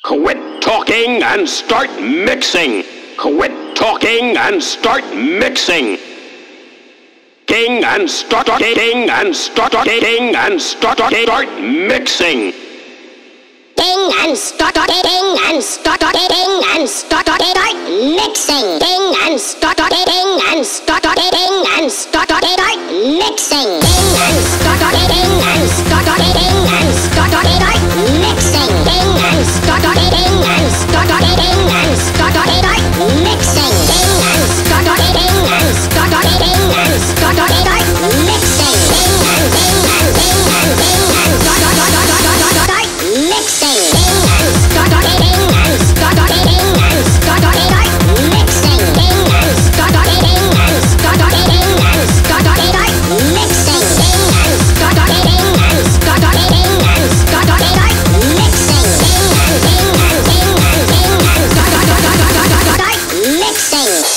Quit talking and start mixing. Quit talking and start mixing. King and start mixing. King and start mixing. King and start mixing. King and start mixing.